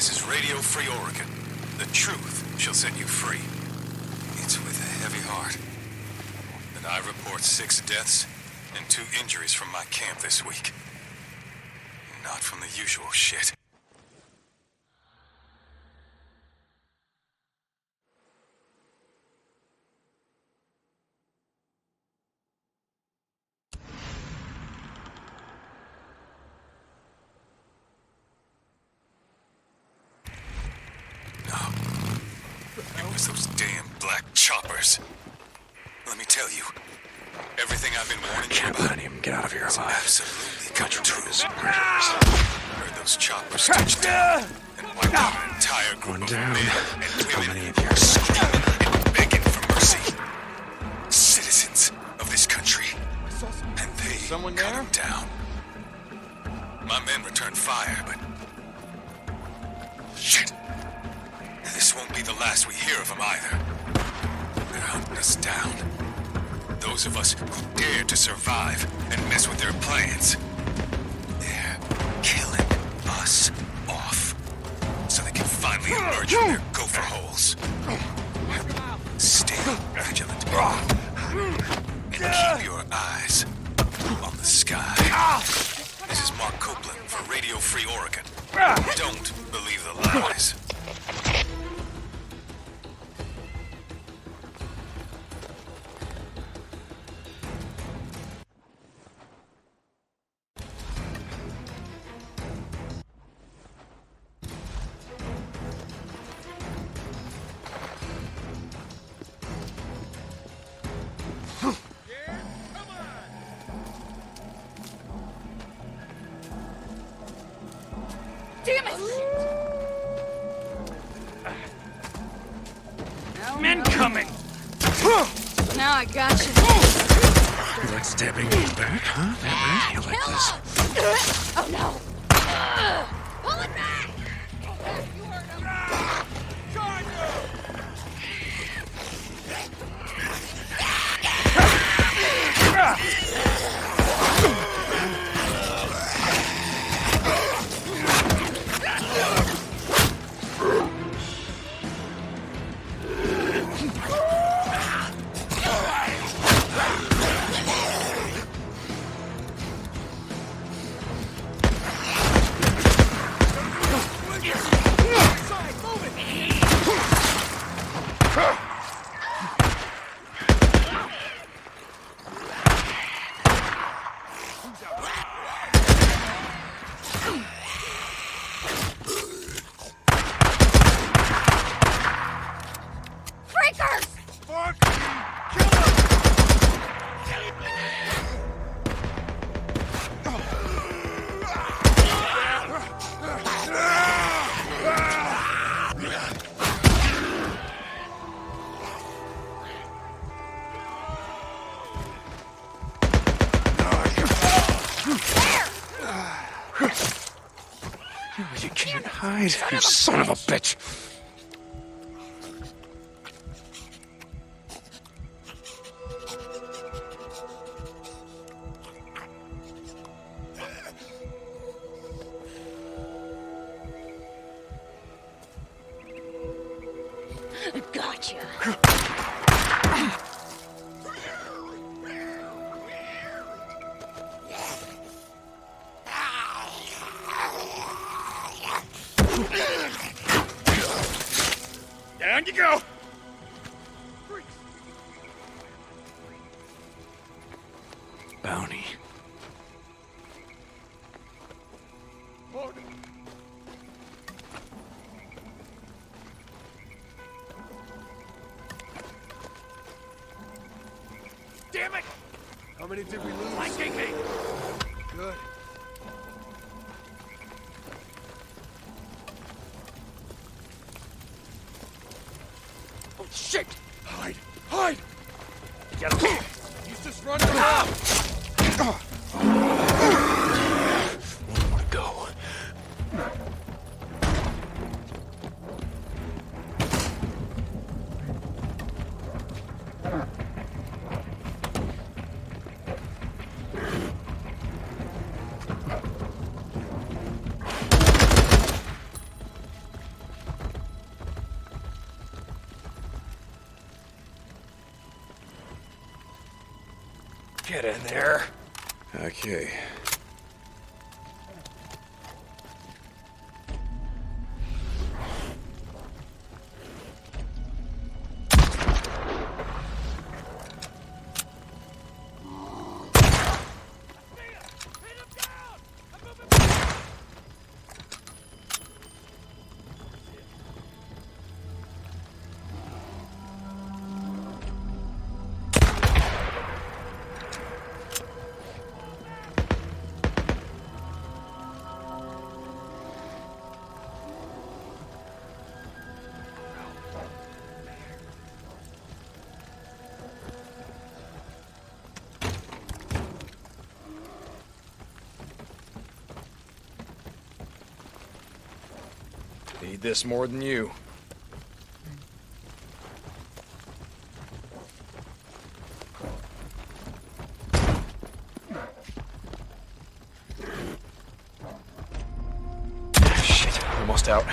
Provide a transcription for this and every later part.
This is Radio Free Oregon. The truth shall set you free. It's with a heavy heart that I report 6 deaths and 2 injuries from my camp this week. Not from the usual shit. Those damn black choppers. Let me tell you, everything I've been warning you about. Let him get out of here alive. Absolutely come true. Heard those choppers touch down and wipe out an entire group of men and women. How many of you are screaming and begging for mercy? Citizens of this country. And they cut them down. My men returned fire, but... shit. This won't be the last we hear of them either. They're hunting us down. Those of us who dared to survive and mess with their plans. They're killing us off. So they can finally emerge from their gopher holes. Stay vigilant. And keep your eyes on the sky. This is Mark Copeland for Radio Free Oregon. Don't believe the lies. Damn it! Men coming! Now I got you. You like stabbing me back, huh? That right? You like this? Oh no! Pull it back! You heard him! You can't hide, you son of a bitch! Gotcha. Down you go! Bounty. Damn it! How many did we lose? Flanking me! Good. Oh shit! Hide! Hide! Get him! He's just running around! One more to go. Get in there. Okay. Need this more than you. Shit, almost out.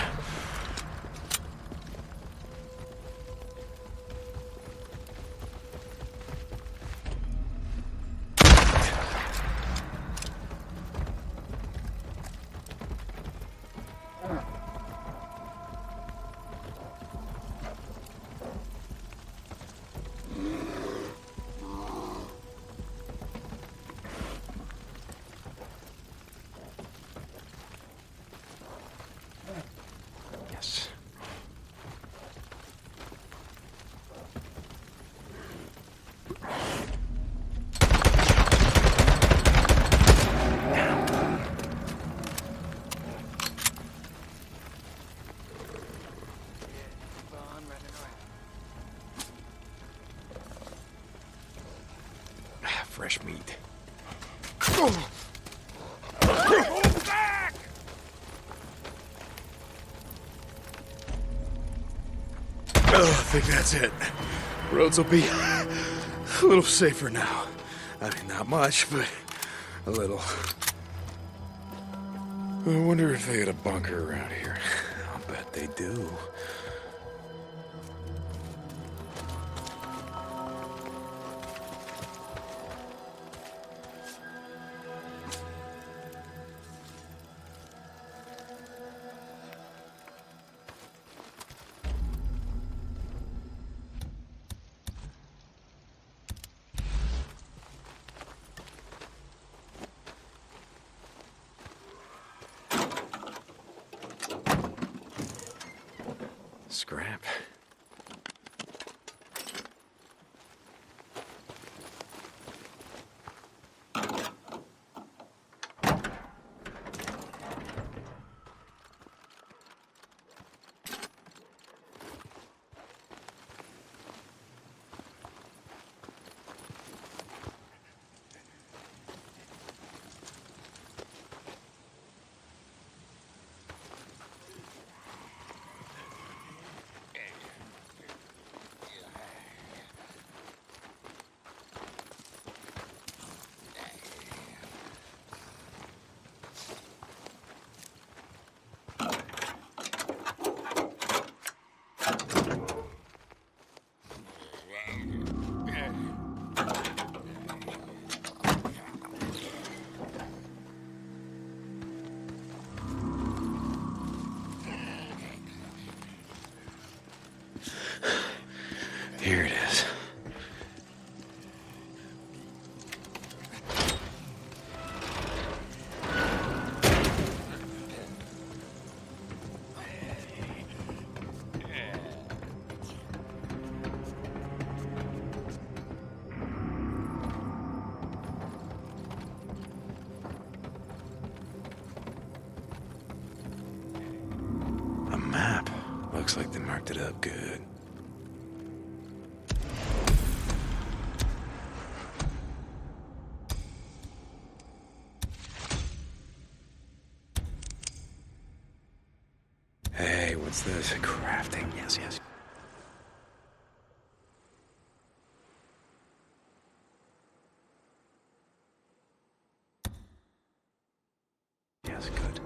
Yes. Fresh meat. Oh, I think that's it. Roads will be a little safer now. I mean, not much, but a little. I wonder if they had a bunker around here. I'll bet they do. Scrap. Here it is. A map. Looks like they marked it up good. Hey, what's this? Crafting. Yes, yes. Yes, good.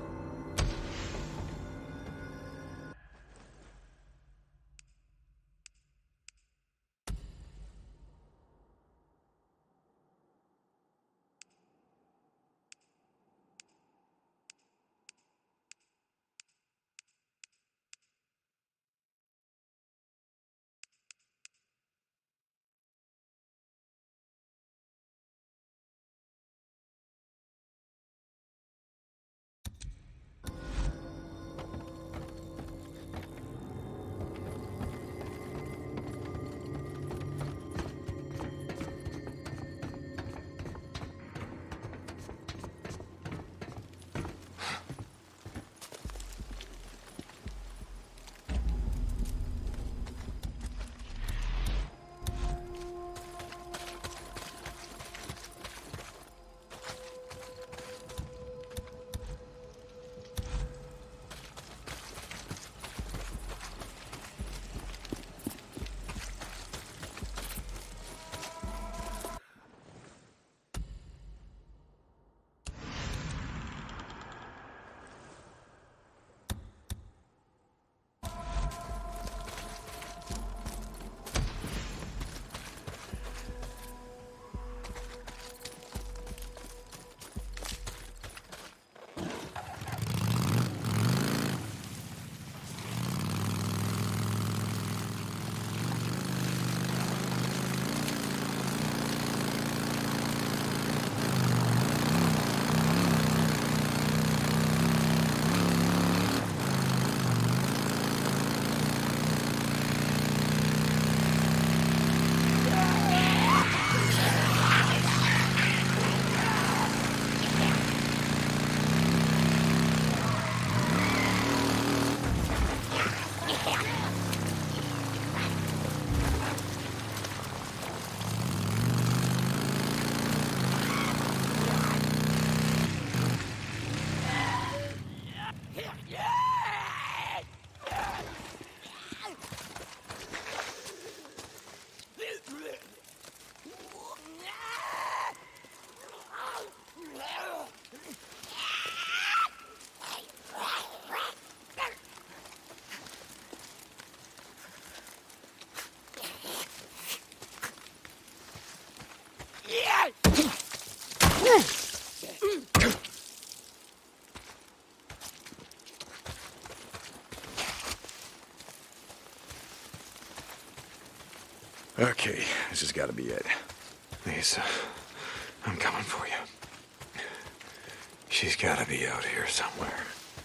Okay, this has got to be it. Lisa, I'm coming for you. She's got to be out here somewhere.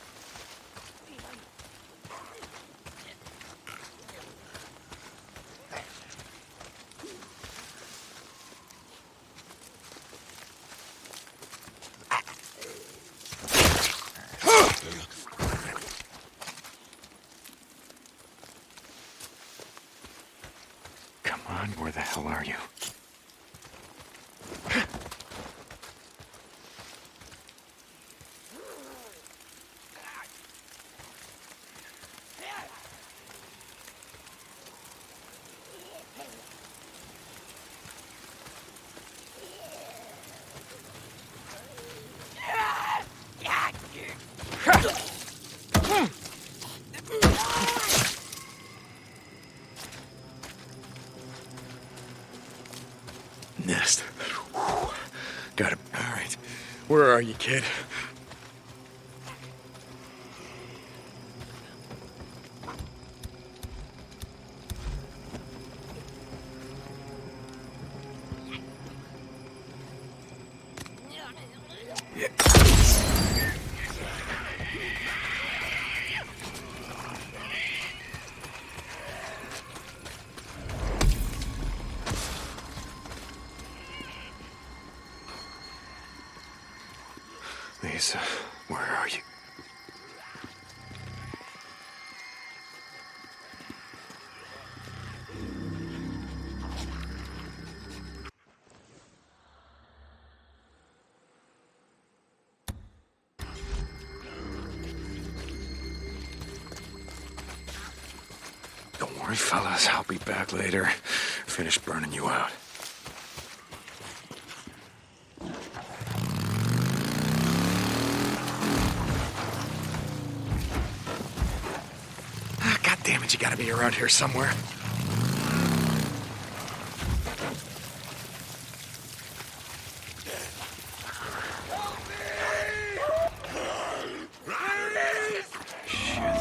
Come on, where the hell are you? Nest. Whew. Got it. All right. Where are you, kid? Lisa, where are you? Don't worry, fellas. I'll be back later. Finish burning you out. God damn it, you gotta be around here somewhere. Shit,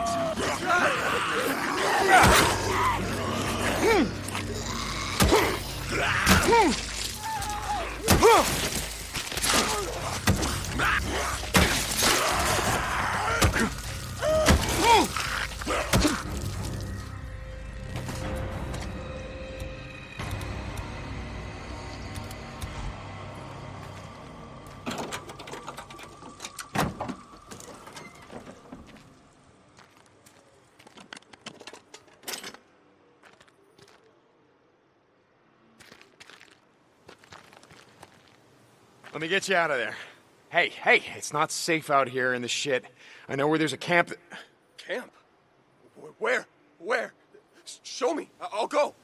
Let me get you out of there. Hey, it's not safe out here in the shit. I know where there's a camp that... Camp? Where? Where? Show me. I'll go.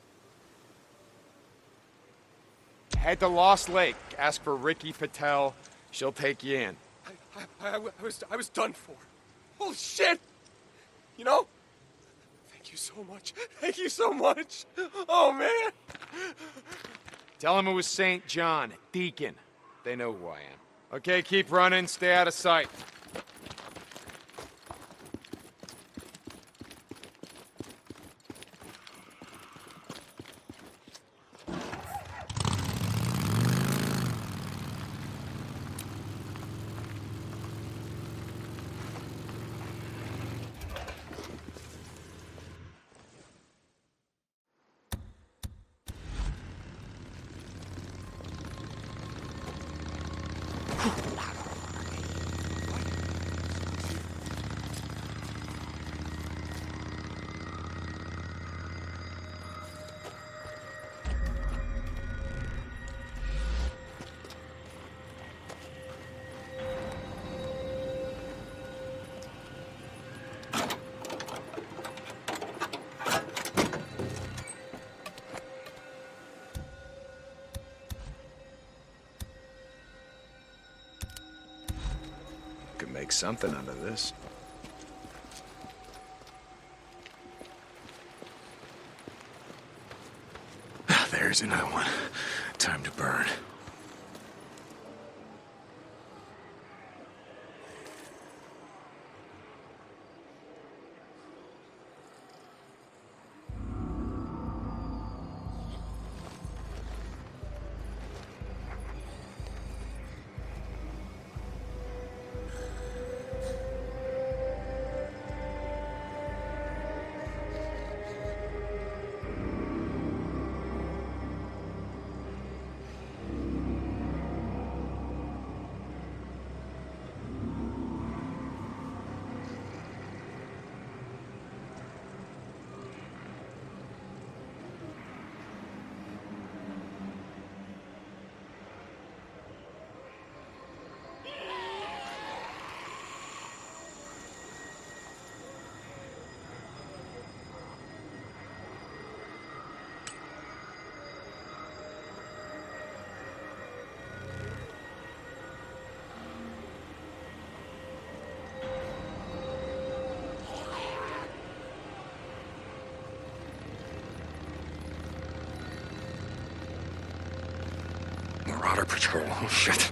Head to Lost Lake. Ask for Ricky Patel. She'll take you in. I was done for. Holy shit! You know? Thank you so much. Thank you so much. Oh, man. Tell him it was St. John, Deacon. They know who I am. Okay, keep running. Stay out of sight. Could make something out of this. There's another one. Time to burn. Marauder patrol. Oh, shit.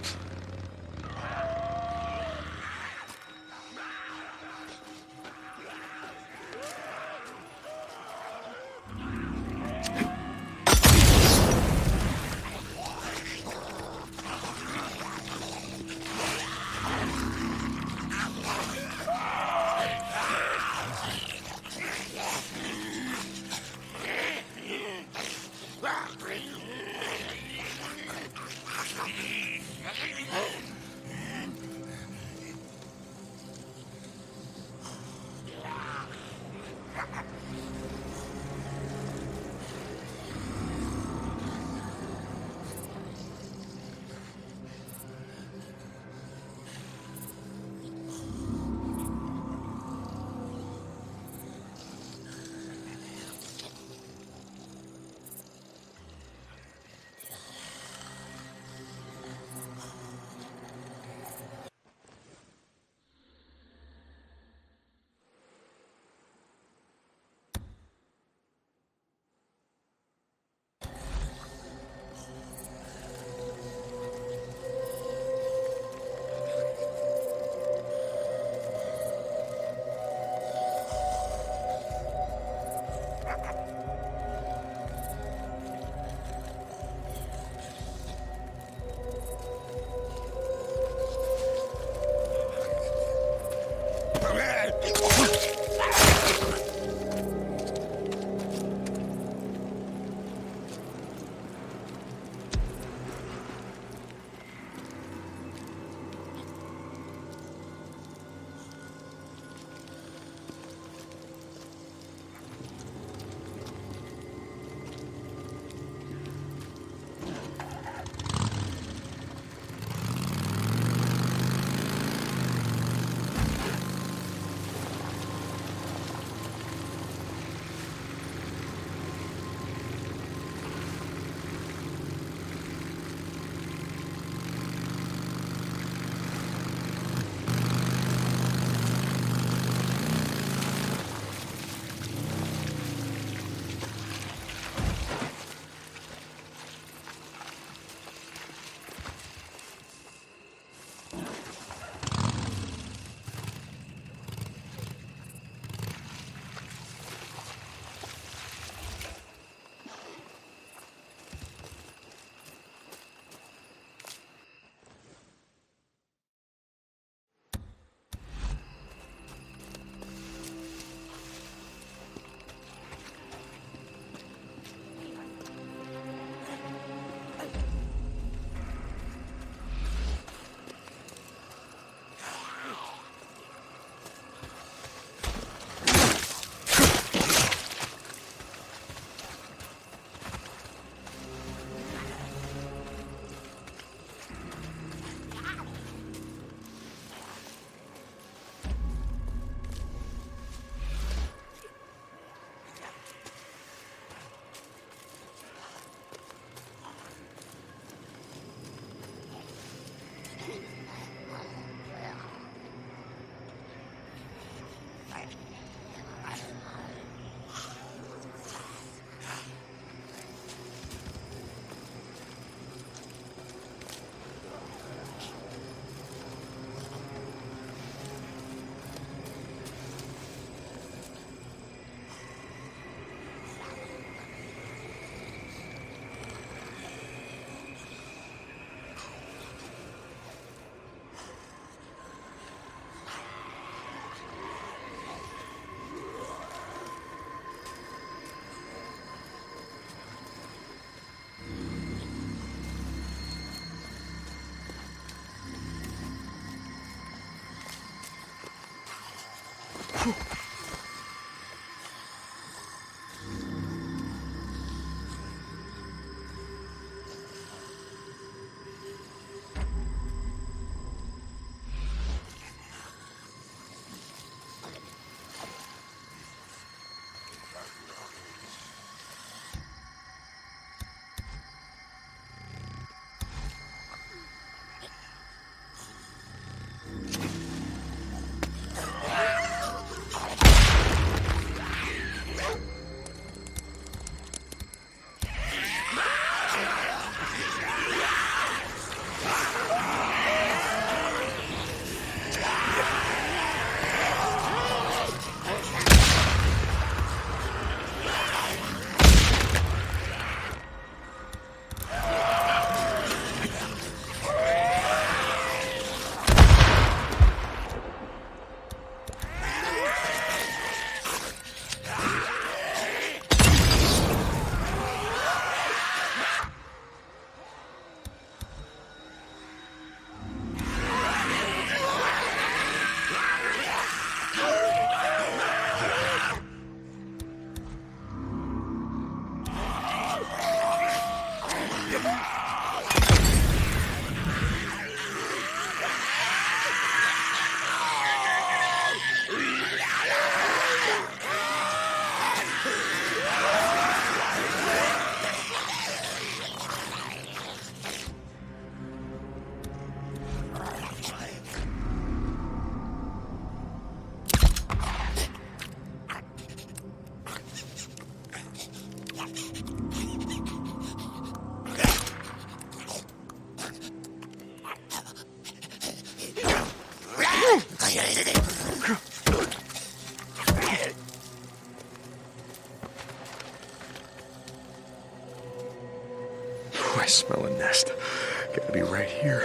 I smell a nest. Gotta be right here.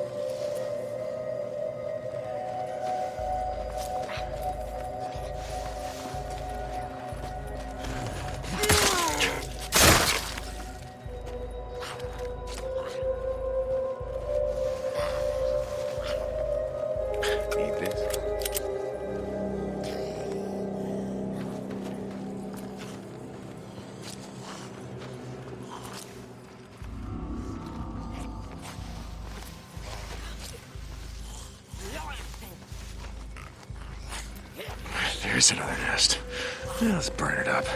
Need this. There's another nest. Yeah, let's burn it up.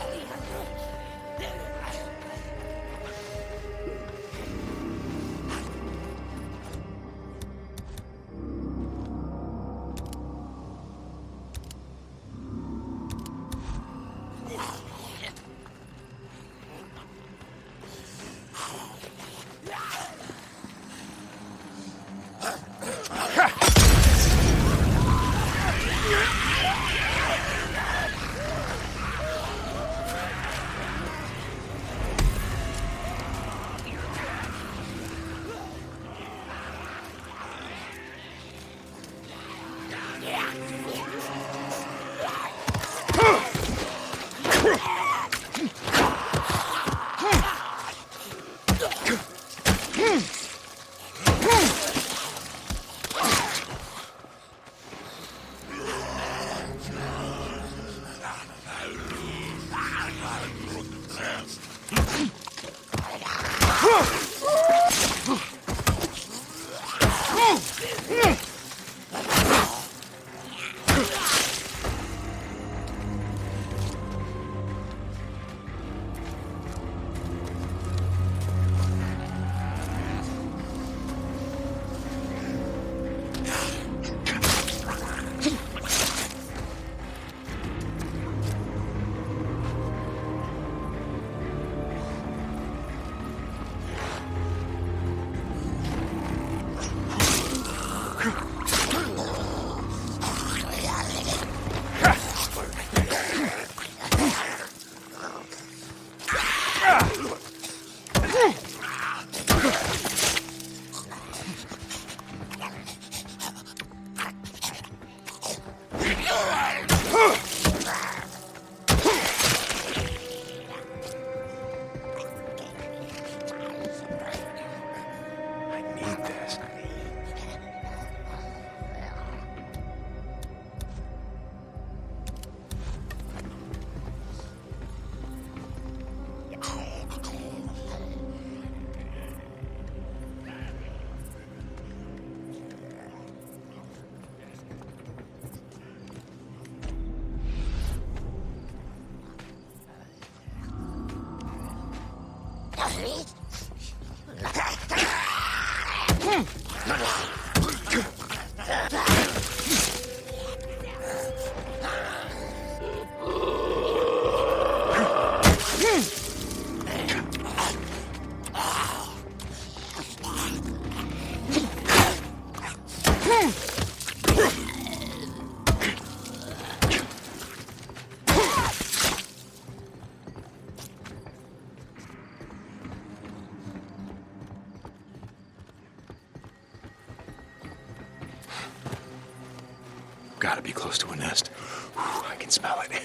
Gotta be close to a nest. Whew, I can smell it.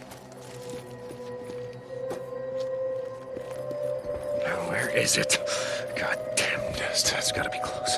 Now, where is it? Goddamn nest. That's gotta be close.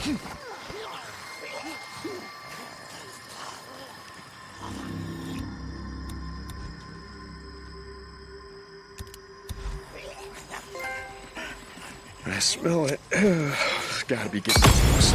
I smell it. It's gotta be getting close.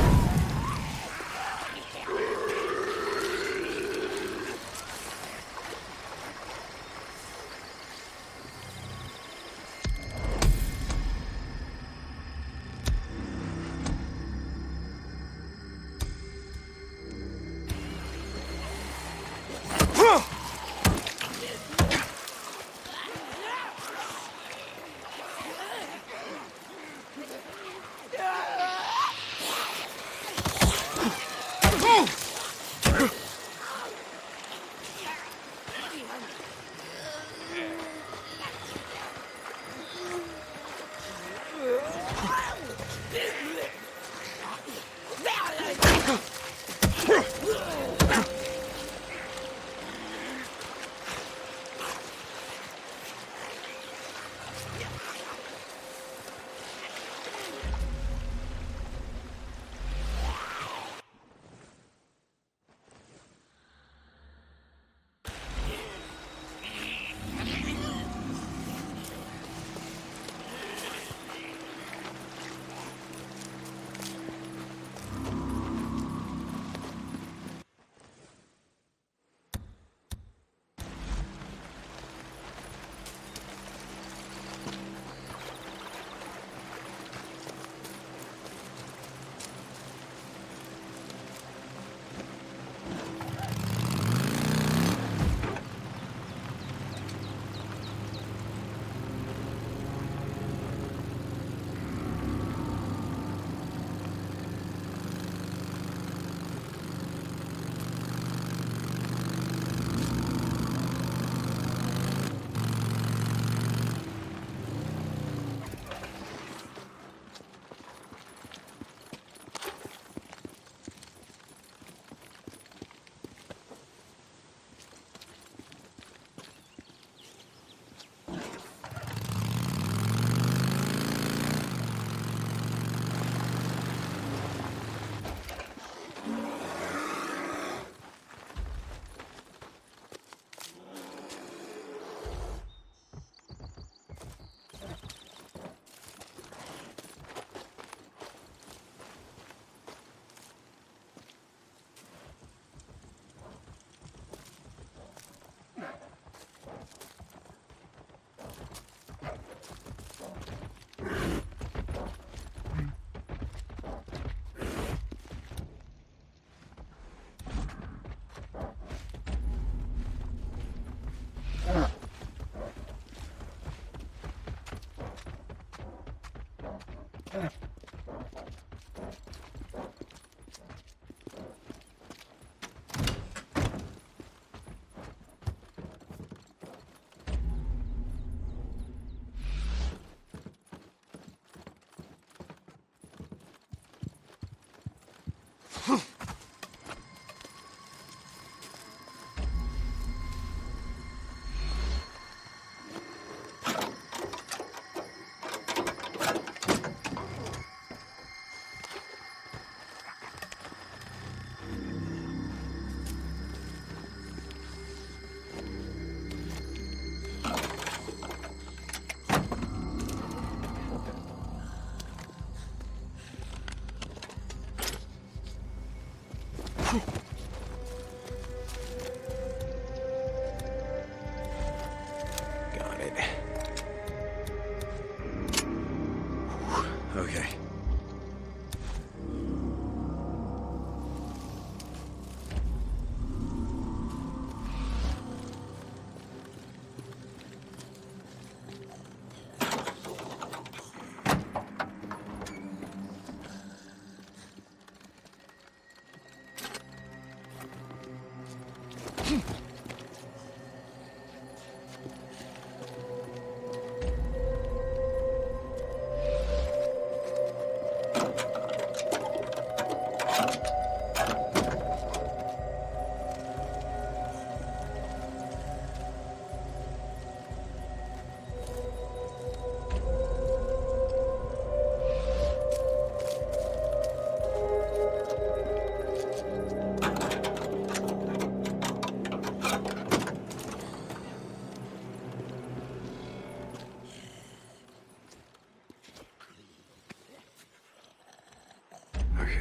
Okay.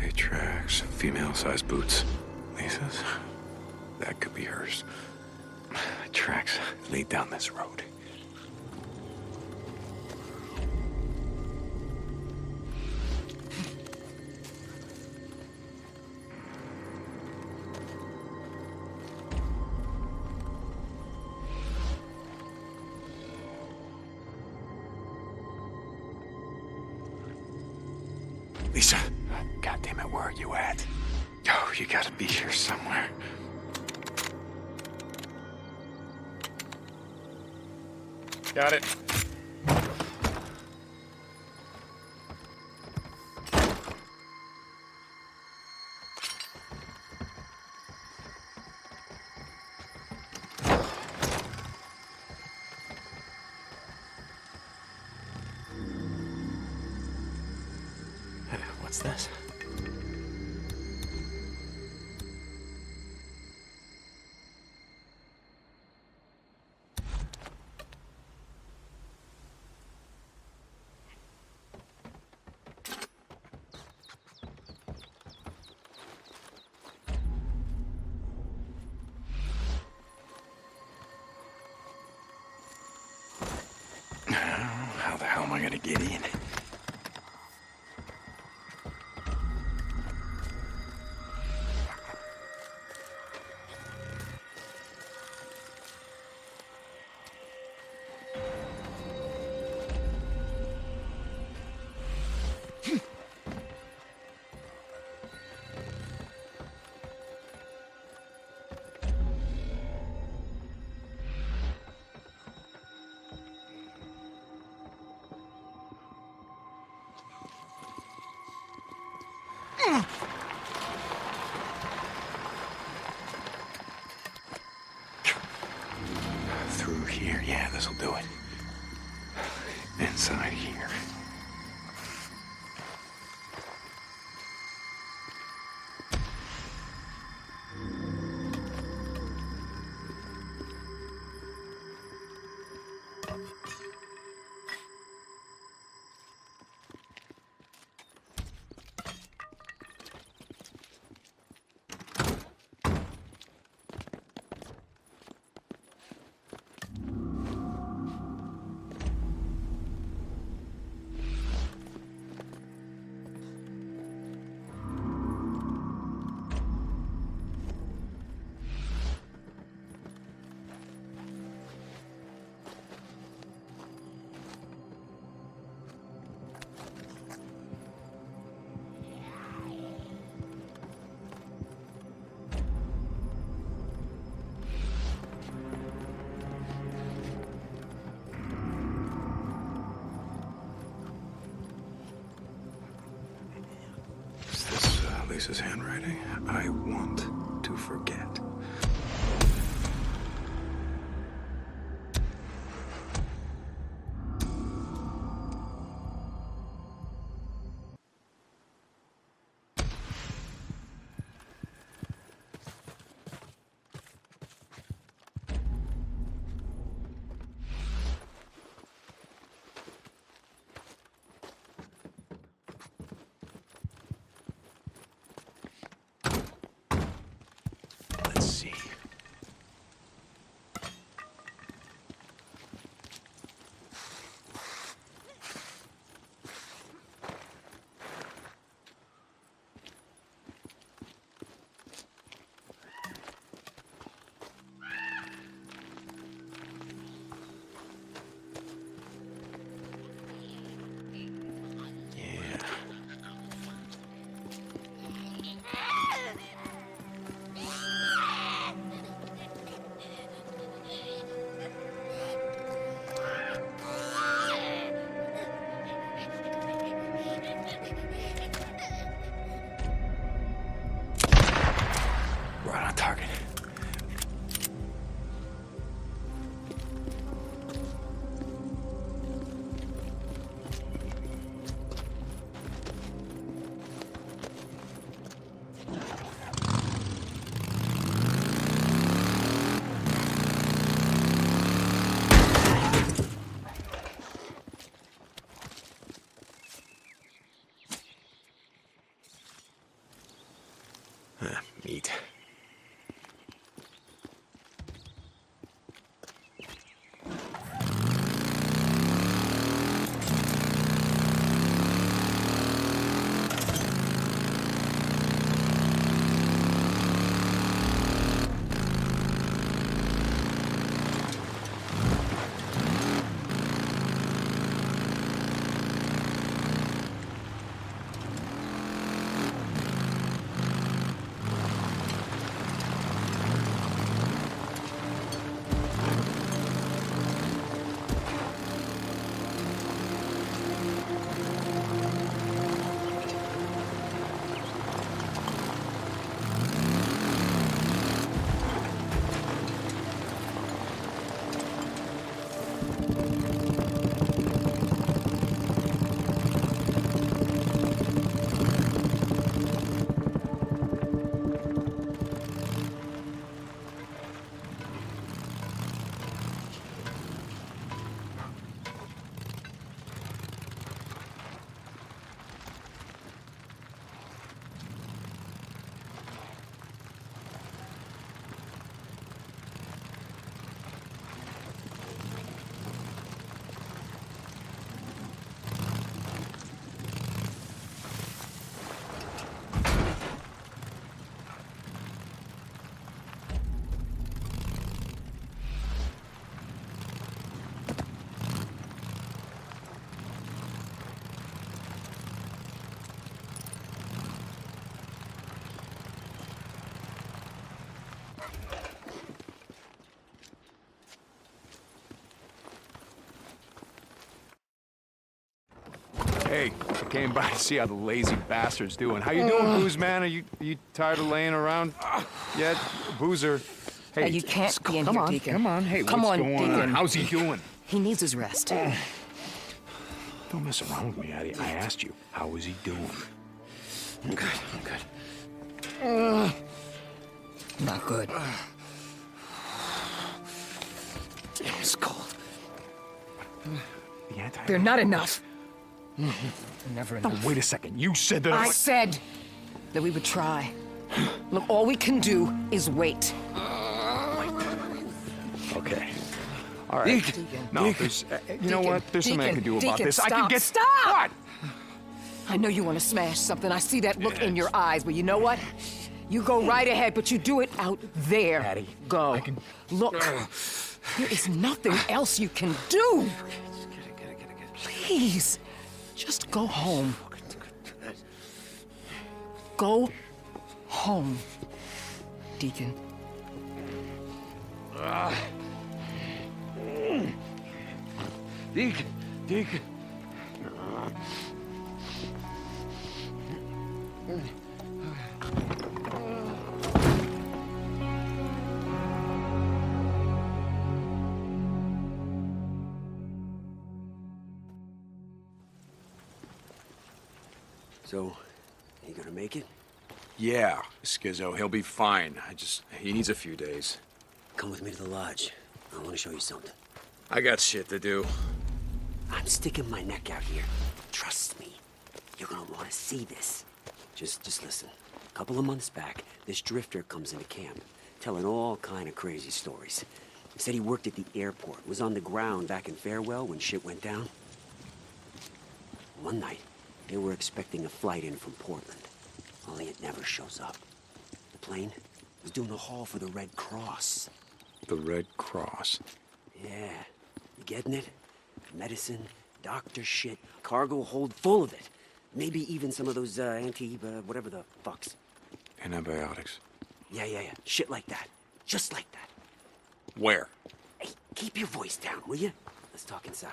Okay, tracks. Female-sized boots. Lisa's? That could be hers. Tracks lead down this road. Lisa. God damn it, where are you at? Oh, you gotta be here somewhere. Got it. What's this? How the hell am I gonna get in? Through here, yeah, this'll do it. Inside here. Lisa's handwriting. I want to forget. Let's see. Hey, I came by to see how the lazy bastard's doing. How you doing, Booze Man? Are you tired of laying around yet? Boozer. Hey, You can't be in come here, on, Deacon. come on. Hey, Come what's on, going Deacon. on? How's he doing? He needs his rest. Don't mess around with me, Addie. I asked you, how is he doing? I'm good. I'm good. Not good. It's cold. The anti. They're not enough. Never No, enough. wait a second. You said that. I said that we would try. Look, all we can do is wait. Okay. All right. Deacon. No, there's. You know what? There's something I can do about Deacon, this. I stop, can get. stop! What? I know you want to smash something. I see that look in your eyes, but you know what? You go right ahead, but you do it out there. Addie, go. I can- Look, there is nothing else you can do. Please, just go home. Go home, Deacon. Deacon. So, you gonna make it? Yeah, Skizzo, he'll be fine. He needs a few days. Come with me to the lodge. I want to show you something. I got shit to do. I'm sticking my neck out here. Trust me. You're gonna want to see this. Just listen. A couple of months back, this drifter comes into camp, telling all kind of crazy stories. He said he worked at the airport, was on the ground back in Farewell when shit went down. One night, they were expecting a flight in from Portland, only it never shows up. The plane was doing a haul for the Red Cross. The Red Cross. Yeah, you getting it? Medicine, doctor shit, cargo hold full of it. Maybe even some of those whatever the fucks. Antibiotics. Yeah. Shit like that. Just like that. Where? Hey, keep your voice down, will you? Let's talk inside.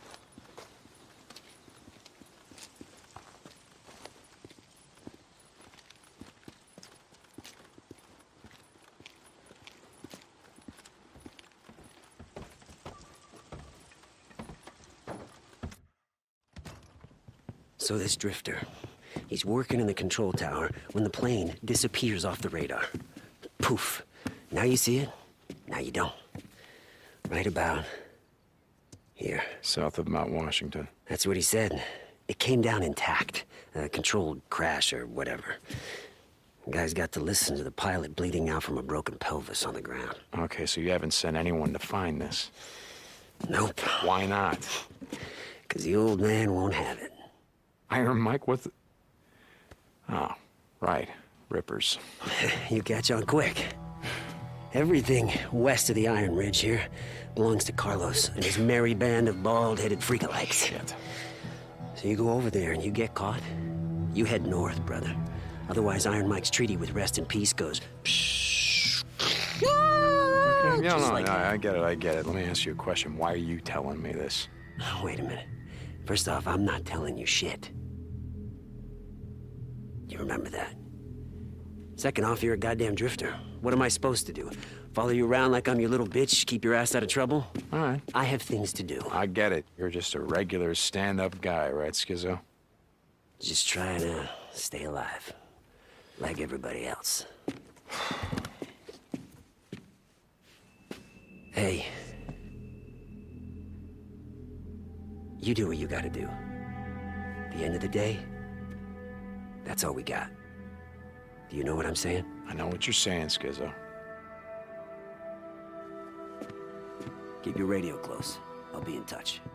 So this drifter, he's working in the control tower when the plane disappears off the radar. Poof. Now you see it, now you don't. Right about here. South of Mount Washington. That's what he said. It came down intact. A controlled crash or whatever. The guy's got to listen to the pilot bleeding out from a broken pelvis on the ground. Okay, so you haven't sent anyone to find this. Nope. Why not? Because the old man won't have it. Iron Mike, what the... Oh, right. Rippers. You catch on quick. Everything west of the Iron Ridge here belongs to Carlos and his merry band of bald-headed freakalikes. Shit. So you go over there and you get caught, you head north, brother. Otherwise, Iron Mike's treaty with Rest in Peace goes... No, Just no, like no, that. I get it. Let me ask you a question. Why are you telling me this? Oh, wait a minute. First off, I'm not telling you shit. You remember that? Second off, you're a goddamn drifter. What am I supposed to do? Follow you around like I'm your little bitch, keep your ass out of trouble? All right. I have things to do. I get it. You're just a regular stand-up guy, right, Skizzo? Just trying to stay alive. Like everybody else. Hey. You do what you gotta do. At the end of the day, that's all we got. Do you know what I'm saying? I know what you're saying, Skizzo. Keep your radio close. I'll be in touch.